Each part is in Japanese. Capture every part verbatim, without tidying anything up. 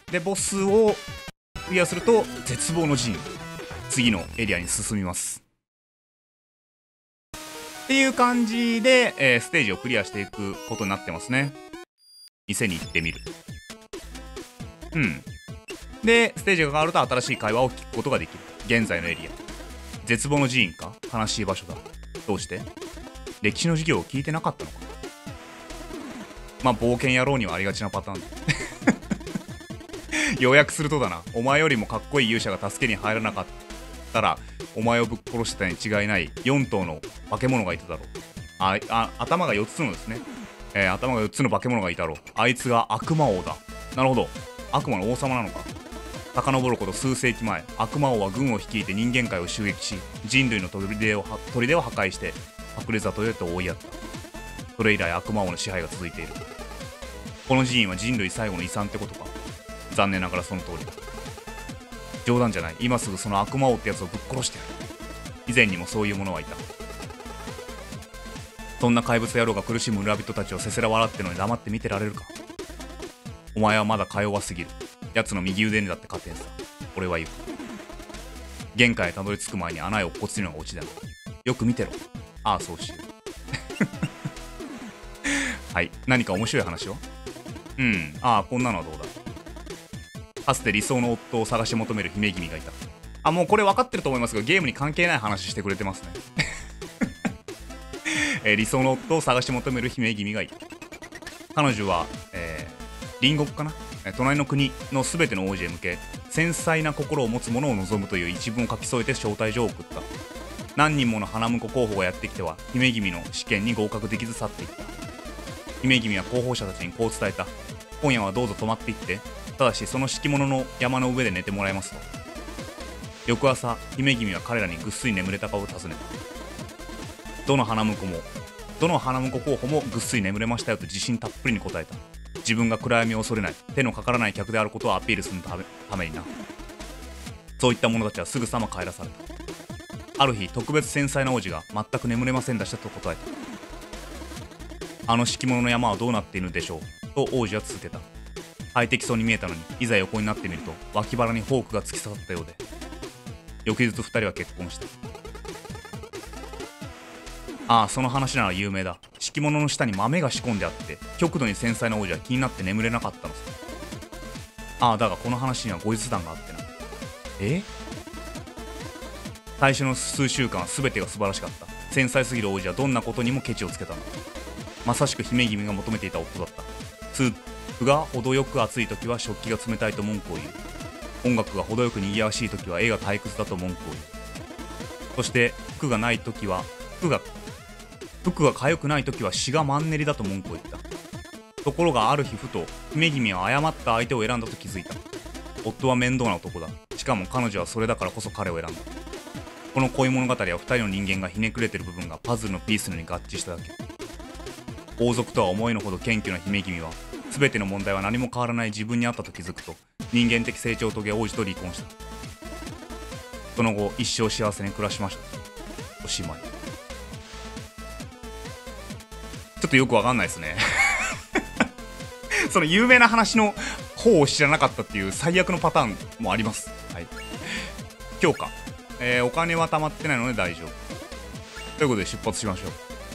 でボスをクリアすると絶望の陣、次のエリアに進みますっていう感じで、えー、ステージをクリアしていくことになってますね。店に行ってみる。うんでステージが変わると新しい会話を聞くことができる。現在のエリア、絶望の寺院か、悲しい場所だ。どうして？歴史の授業を聞いてなかったのか。まあ冒険野郎にはありがちなパターンだ要約するとだな、お前よりもかっこいい勇者が助けに入らなかったらお前をぶっ殺したに違いないよん頭の化け物がいただろう。ああ頭がよっつのですね、えー、頭がよっつの化け物がいたろう。あいつが悪魔王だ。なるほど、悪魔の王様なのか。遡ること数世紀前、悪魔王は軍を率いて人間界を襲撃し、人類の砦を砦を破壊して隠れ里へと追いやった。それ以来悪魔王の支配が続いている。この寺院は人類最後の遺産ってことか。残念ながらその通りだ。冗談じゃない、今すぐその悪魔王ってやつをぶっ殺してやる。以前にもそういう者はいた。そんな怪物野郎が苦しむ村人たちをせせら笑ってのに黙って見てられるか。お前はまだか弱すぎる。奴の右腕にだって勝てんさ。俺は言う。限界へたどり着く前に穴へ落っこちるのがオチだ。よく見てろ。ああそうしようはい、何か面白い話は？うん、ああこんなのはどうだ。かつて理想の夫を探し求める姫君がいた。あ、もうこれ分かってると思いますが、ゲームに関係ない話してくれてますねえー、理想の夫を探し求める姫君がいた。彼女は、えー、隣国かな、隣の国の全ての王子へ向け繊細な心を持つ者を望むという一文を書き添えて招待状を送った。何人もの花婿候補がやってきては姫君の試験に合格できず去っていった。姫君は候補者たちにこう伝えた。今夜はどうぞ泊まっていって、ただしその敷物の山の上で寝てもらいますと。翌朝姫君は彼らにぐっすり眠れたかを尋ねた。どの花婿もどの花婿候補もぐっすり眠れましたよと自信たっぷりに答えた。自分が暗闇を恐れない、手のかからない客であることをアピールするため、ためにな。そういった者たちはすぐさま帰らされた。ある日特別繊細な王子が全く眠れませんでしたと答えた。あの敷物の山はどうなっているのでしょうと王子は続けた。快適そうに見えたのに、いざ横になってみると脇腹にフォークが突き刺さったようで。翌日二人は結婚した。ああその話なら有名だ。敷物の下に豆が仕込んであって極度に繊細な王子は気になって眠れなかったのさ。ああだがこの話には後日談があってな。え最初の数週間は全てが素晴らしかった。繊細すぎる王子はどんなことにもケチをつけたの。まさしく姫君が求めていた夫だった。スープが程よく熱い時は食器が冷たいと文句を言う。音楽が程よく賑やわしい時は絵が退屈だと文句を言う。そして服がない時は服が服が痒くない時は詩がマンネリだと文句を言った。ところがある日ふと姫君は誤った相手を選んだと気づいた。夫は面倒な男だ。しかも彼女はそれだからこそ彼を選んだ。この恋物語は二人の人間がひねくれてる部分がパズルのピースのように合致しただけ。王族とは思いのほど謙虚な姫君は全ての問題は何も変わらない自分にあったと気づくと人間的成長を遂げ王子と離婚した。その後一生幸せに暮らしました。おしまい。ちょっとよくわかんないですねその有名な話の方を知らなかったっていう最悪のパターンもあります。はい。強化、えー、お金は貯まってないので大丈夫ということで出発しましょう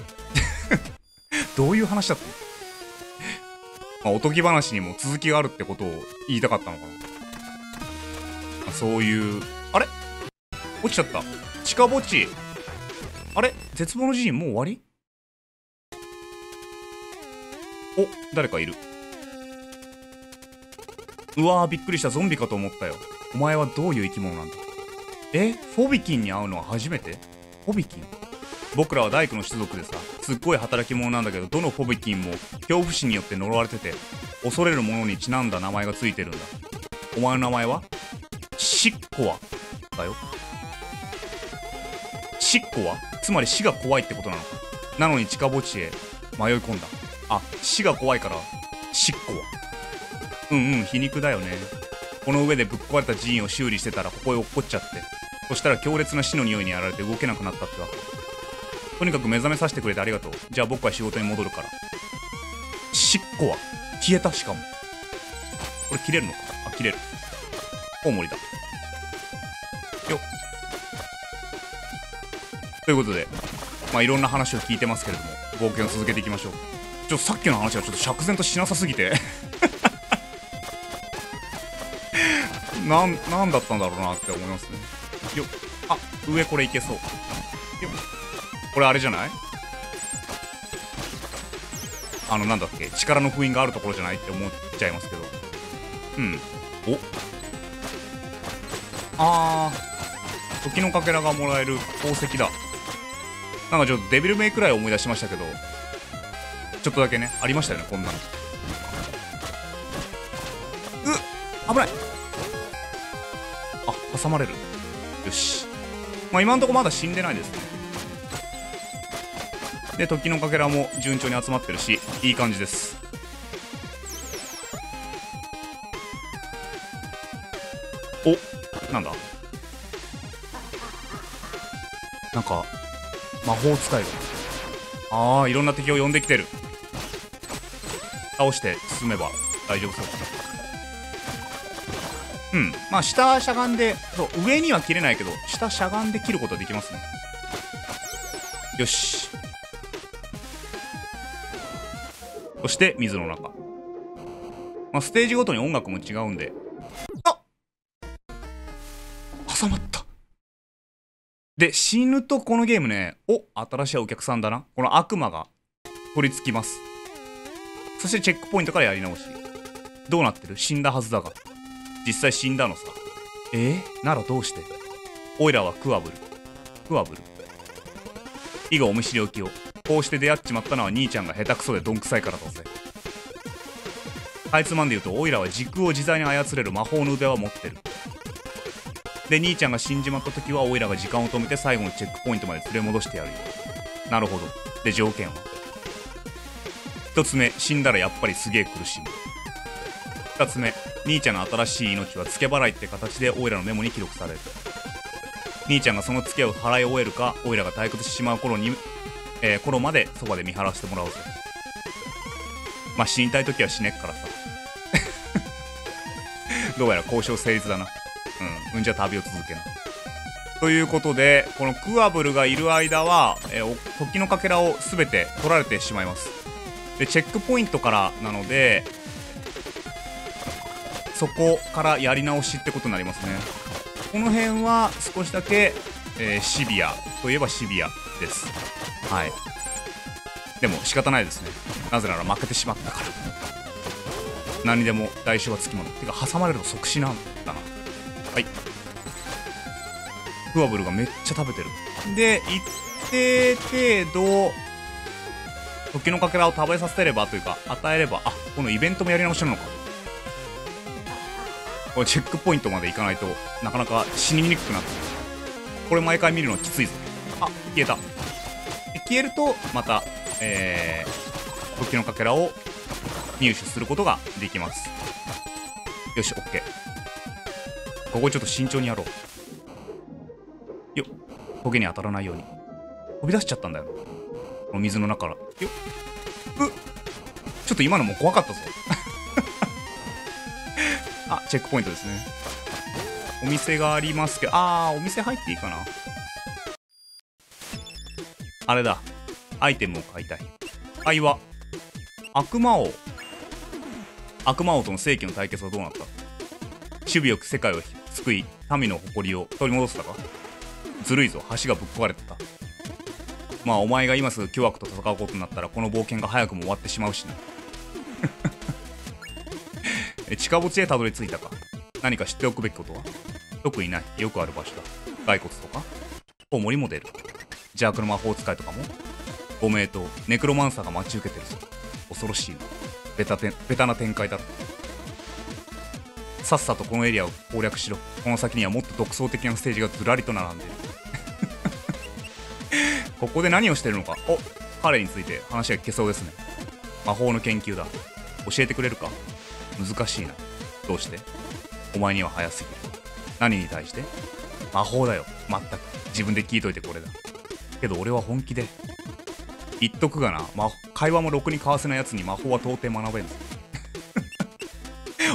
どういう話だったの？まあ、おとぎ話にも続きがあるってことを言いたかったのかな。まあ、そういうあれ落ちちゃった。地下墓地。あれ絶望の寺院もう終わり？お、誰かいる。うわーびっくりした。ゾンビかと思ったよ。お前はどういう生き物なんだ？えフォビキンに会うのは初めて？フォビキン？僕らは大工の種族でさ、すっごい働き者なんだけど、どのフォビキンも恐怖心によって呪われてて、恐れるものにちなんだ名前がついてるんだ。お前の名前はシッコアだよ。シッコア？つまり死が怖いってことなのか。なのに地下墓地へ迷い込んだ。あ、死が怖いからシッコア。うんうん、皮肉だよね。この上でぶっ壊れた寺院を修理してたらここへ落っこっちゃって、そしたら強烈な死の匂いにやられて動けなくなったってわけ。とにかく目覚めさせてくれてありがとう。じゃあ僕は仕事に戻るから。シッコア消えた。しかもこれ切れるのか。あ、 切れる。コウモリだよっ。ということで、まあいろんな話を聞いてますけれども、冒険を続けていきましょう。ちょっとさっきの話がちょっと釈然としなさすぎてなんなんだったんだろうなって思いますね。よっ。あ、上これいけそう。よっ。これあれじゃない？あのなんだっけ、力の封印があるところじゃないって思っちゃいますけど。うん。お、あー、時のかけらがもらえる宝石だ。なんかちょっとデビルメイクらい思い出しましたけど、ちょっとだけね、ありましたよね、こんなの。うっ、危ない。あ、挟まれる。よし。まあ今んとこまだ死んでないですね。で、時のかけらも順調に集まってるし、いい感じです。お、なんだ、なんか魔法使いが、ああ、いろんな敵を呼んできてる。倒して進めば大丈夫そうだな。うん、まあ下しゃがんで、そう、上には切れないけど下しゃがんで切ることはできますね。よし。そして水の中、まあ、ステージごとに音楽も違うんで、あ、挟まった。で、死ぬとこのゲームね、お、新しいお客さんだな、この悪魔が取り付きます。そしてチェックポイントからやり直し。どうなってる？死んだはずだが、実際死んだのさ。えー、ならどうして？オイラはクワブル。クワブル、以後お見知りおきを。こうして出会っちまったのは兄ちゃんが下手くそでどんくさいからだぜ。かいつまんで言うと、オイラは時空を自在に操れる魔法の腕は持ってる。で、兄ちゃんが死んじまった時はオイラが時間を止めて最後のチェックポイントまで連れ戻してやるよ。なるほど。で、条件は一つ目、死んだらやっぱりすげえ苦しむ。二つ目、兄ちゃんの新しい命は付け払いって形でオイラのメモに記録される。兄ちゃんがその付けを払い終えるか、オイラが退屈してしまう頃にえー、頃までそばで見張らせてもらおうぜ。まあ死にたい時は死ねっからさどうやら交渉成立だな。うん、うんじゃ旅を続けな。ということで、このクワブルがいる間は、えー、時のかけらを全て取られてしまいます。で、チェックポイントからなので、そこからやり直しってことになりますね。この辺は少しだけ、えー、シビアといえばシビアです。はい。でも仕方ないですね。なぜなら負けてしまったから。何にでも代償はつきもの。てか挟まれると即死なんだな。はい。クワブルがめっちゃ食べてる。で、一定程度時のかけらを食べさせればというか与えれば、あ、このイベントもやり直しなのか。これチェックポイントまで行かないとなかなか死ににくくなってる。これ毎回見るのきついぞ。あ、消えた。消えるとまた、えー、時のかけらを入手することができます。よし、 OK。 ここちょっと慎重にやろうよ。トゲに当たらないように。飛び出しちゃったんだよ、この水の中から。よっ、うっ、ちょっと今のも怖かったぞあ、チェックポイントですね。お店がありますけど、あー、お店入っていいかな。あれだ、アイテムを買いたい。会話、悪魔王。悪魔王との世紀の対決はどうなった？守備よく世界を救い、民の誇りを取り戻せたか？ずるいぞ、橋がぶっ壊れてた。まあお前が今すぐ巨悪と戦うことになったらこの冒険が早くも終わってしまうしなえ、地下墓地へたどり着いたか？何か知っておくべきことは？特にない。よくある場所だ。骸骨とかコウモリも出る。邪悪の魔法使いとかも。ご名答、ネクロマンサーが待ち受けてるぞ。恐ろしいな。ベタてベタな展開だろ。さっさとこのエリアを攻略しろ。この先にはもっと独創的なステージがずらりと並んでいるここで何をしてるのか。お、彼について話が聞けそうですね。魔法の研究だ。教えてくれるか？難しいな。どうして？お前には早すぎる。何に対して？魔法だよ。まったく自分で聞いといてこれだ。けど俺は本気で言っとくがな、ま、会話もろくに交わせないやつに魔法は到底学べんぞ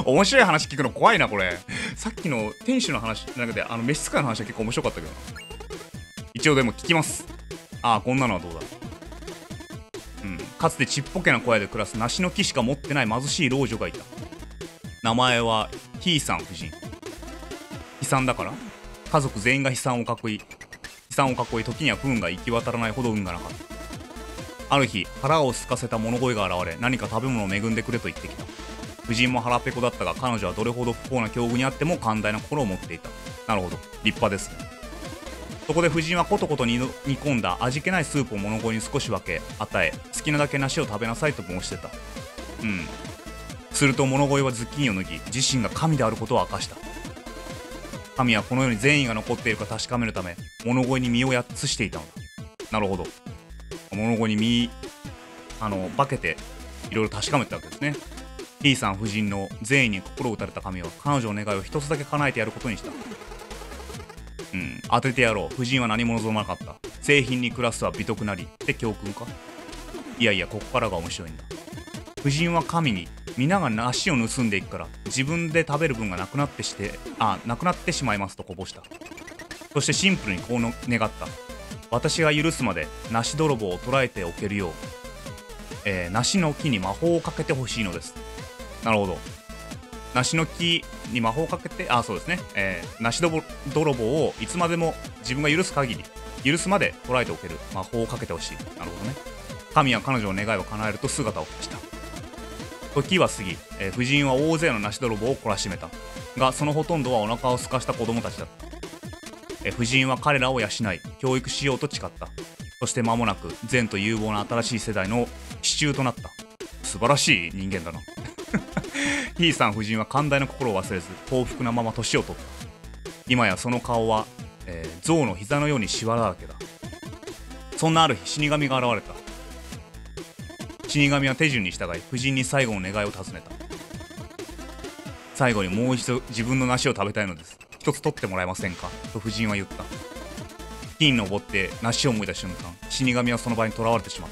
面白い話聞くの怖いな、これ。さっきの店主の話じゃなくて、あの、召使いの話は結構面白かったけどな。一応でも聞きます。ああ、こんなのはどうだ。うん。かつてちっぽけな小屋で暮らす梨の木しか持ってない貧しい老女がいた。名前は、ひいさん夫人。悲惨だから家族全員が悲惨を囲い、悲惨を囲い、時には不運が行き渡らないほど運がなかった。ある日、腹を空かせた物乞いが現れ、何か食べ物を恵んでくれと言ってきた。夫人も腹ペコだったが、彼女はどれほど不幸な境遇にあっても寛大な心を持っていた。なるほど、立派ですね。そこで夫人はコトコト煮込んだ味気ないスープを物乞いに少し分け与え、好きなだけ梨を食べなさいと申してた。うん。すると物乞いはズッキーニを脱ぎ、自身が神であることを明かした。神はこの世に善意が残っているか確かめるため、物乞いに身をやつしていたのだ。なるほど。物乞いに身、あの、化けて、いろいろ確かめたわけですね。T さん夫人の善意に心を打たれた神は、彼女の願いを一つだけ叶えてやることにした。うん、当ててやろう。夫人は何も望まなかった。製品に暮らすは美徳なりって教訓か。いやいや、ここからが面白いんだ。夫人は神に、皆が梨を盗んでいくから、自分で食べる分がなくなってして、あ、なくなってしまいますとこぼした。そしてシンプルにこうの願った。私が許すまで梨泥棒を捕らえておけるよう、えー、梨の木に魔法をかけてほしいのです。なるほど。梨の木に魔法をかけて、あ、そうですね。えー、梨泥棒をいつまでも自分が許す限り、許すまで捕らえておける魔法をかけてほしい。なるほどね。神は彼女の願いを叶えると姿を消した。時は過ぎ、えー、夫人は大勢の梨泥棒を懲らしめた。が、そのほとんどはお腹を空かした子供たちだった。え夫人は彼らを養い教育しようと誓った。そして間もなく善と有望な新しい世代の支柱となった。素晴らしい人間だな。ひいさん夫人は寛大な心を忘れず幸福なまま年を取った。今やその顔は、えー、象の膝のようにシワだらけだ。そんなある日、死神が現れた。死神は手順に従い夫人に最後の願いを尋ねた。最後にもう一度自分の梨を食べたいのです。一つ取ってもらえませんかと夫人は言った。木に登って梨を思い出した瞬間、死神はその場に囚われてしまった。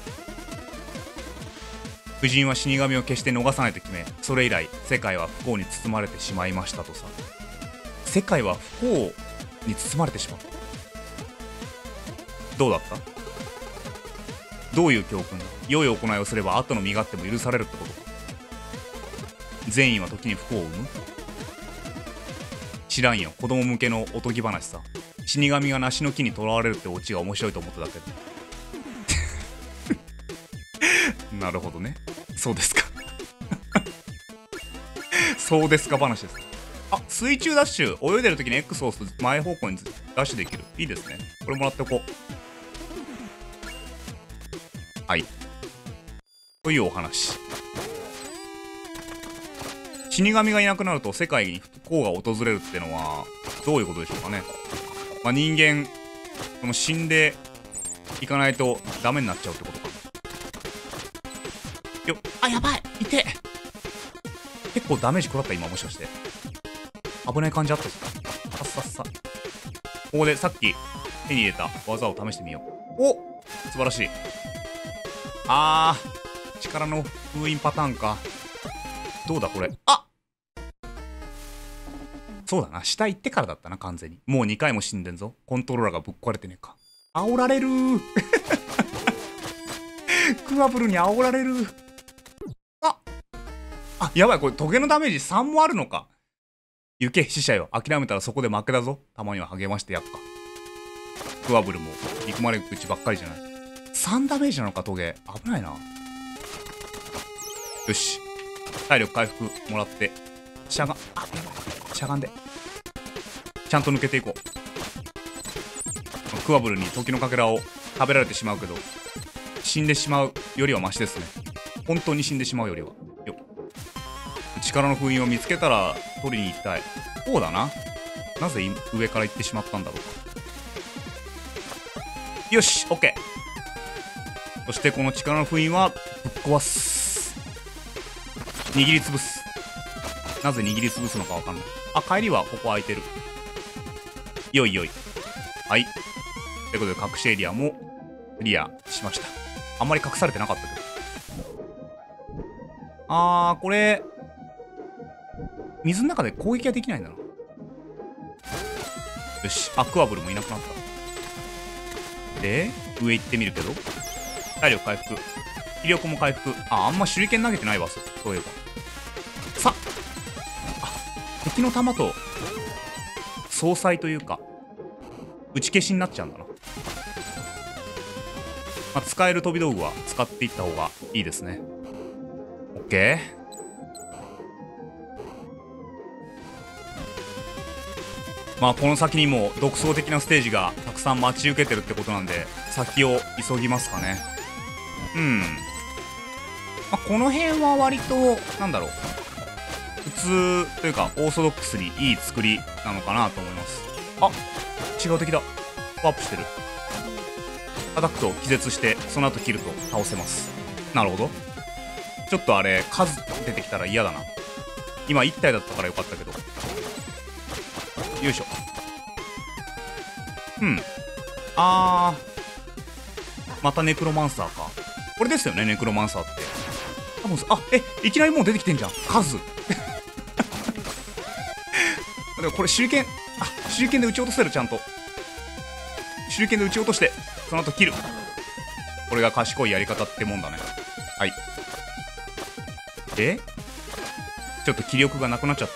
夫人は死神を決して逃さないと決め、それ以来世界は不幸に包まれてしまいましたとさ。世界は不幸に包まれてしまった。どうだった？どういう教訓だ？良い行いをすれば後の身勝手も許されるってことか。善意は時に不幸を生む？知らんよ。子供向けのおとぎ話さ。死神が梨の木に囚われるってオチが面白いと思っただけで。なるほどね。そうですか。そうですか話です。あ、水中ダッシュ。泳いでる時に X を押すと前方向にダッシュできる。いいですね。これもらっておこう。はい。というお話。死神がいなくなると世界に不幸が訪れるってのはどういうことでしょうかね。まあ、人間その死んでいかないとダメになっちゃうってことか。よっ、あ、やばい、いて。結構ダメージ食らった今、もしかして危ない感じあったっすか。さっさっさ。ここでさっき手に入れた技を試してみよう。お、素晴らしい。あー、力の封印パターンか。どうだこれ。あ、そうだな。下行ってからだったな、完全に。もうにかいも死んでんぞ。コントローラーがぶっ壊れてねえか。煽られるー。クワブルに煽られる。ああ、やばい。これトゲのダメージさんもあるのか。行け、死者よ。諦めたらそこで負けだぞ。たまには励ましてやっか。クワブルも憎まれ口ばっかりじゃない。さんダメージなのか、トゲ。危ないな。よし。体力回復もらって。しゃが、あ、やばい。しゃがんで。ちゃんと抜けていこう。クワブルに時のかけらを食べられてしまうけど、死んでしまうよりはマシですね。本当に死んでしまうよりは。よっ。力の封印を見つけたら取りに行きたい。こうだな。なぜ上から行ってしまったんだろうか。よし、オッケー。そしてこの力の封印はぶっ壊す。握りつぶす。なぜ握りつぶすのかわかんない。あ、帰りはここ空いてる。よいよい。はい。ということで隠しエリアもクリアしました。あんまり隠されてなかったけど。あー、これ水の中で攻撃はできないんだな。よし、アクアブルもいなくなった。で上行ってみるけど、体力回復、気力も回復。ああんま手裏剣投げてないわ。そうそういえばさあ、敵の弾と相殺というか打ち消しになっちゃうんだな。まあ、使える飛び道具は使っていった方がいいですね。オッケー。まあこの先にも独創的なステージがたくさん待ち受けてるってことなんで、先を急ぎますかね。うん、まあ、この辺は割となんだろう、普通というかオーソドックスにいい作りなのかなと思います。あ、違う敵だ。ワープしてる。叩くと気絶してその後切ると倒せます。なるほど。ちょっとあれ数出てきたら嫌だな。今いち体だったからよかったけど。よいしょ。うん。あー、またネクロマンサーか。これですよね、ネクロマンサーって。多分、あ、え、いきなりもう出てきてんじゃん。数。でもこれ手裏剣、あ、手裏剣で撃ち落とせる、ちゃんと。手裏剣で撃ち落として、その後切る。これが賢いやり方ってもんだね。はい。で、ちょっと気力がなくなっちゃった。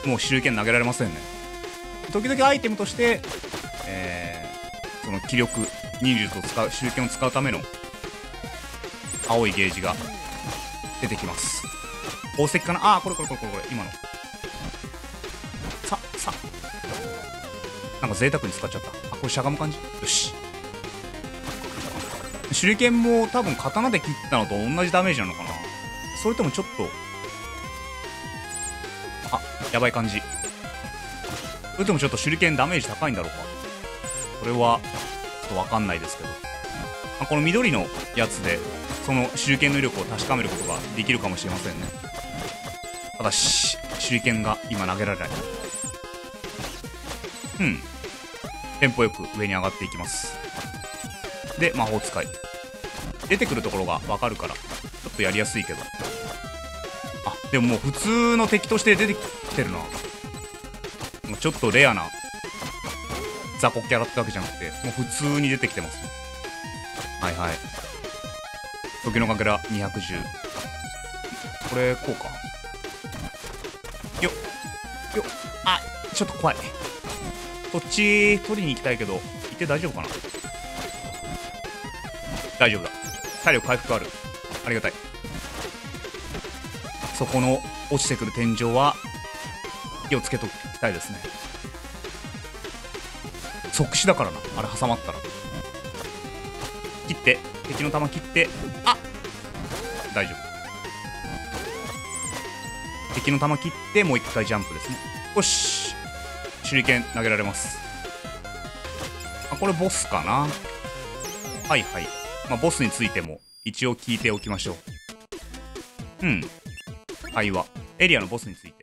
もう手裏剣投げられませんね。時々アイテムとして、えー、その気力忍術を使う、手裏剣を使うための青いゲージが出てきます。宝石かな。あー、これこれこれこれこれ今の。ささなんか贅沢に使っちゃった。あ、これしゃがむ感じ。よし。手裏剣も多分刀で切ったのと同じダメージなのかな。それともちょっと、あ、やばい感じ。それともちょっと手裏剣ダメージ高いんだろうか。これはちょっとわかんないですけど、まあ、この緑のやつでその手裏剣の威力を確かめることができるかもしれませんね。ただし手裏剣が今投げられない。うん、テンポよく上に上がっていきます。で魔法使い出てくるところがわかるからちょっとやりやすいけど、あ、でももう普通の敵として出てきてるな。ちょっとレアな雑魚キャラってわけじゃなくて、もう普通に出てきてますね。はいはい。時のかけらにひゃくじゅう。これこうか。よっよっ、あ、ちょっと怖い。こっち取りに行きたいけど行って大丈夫かな。大丈夫だ。体力回復ある。ありがたい。そこの落ちてくる天井は気をつけときたいですね。即死だからな、あれ挟まったら。切って、敵の弾切って、あ、大丈夫。敵の弾切ってもう一回ジャンプですね。よし、手裏剣投げられます。あ、これボスかな。はいはい。まあボスについても一応聞いておきましょう。うん、会話エリアのボスについて。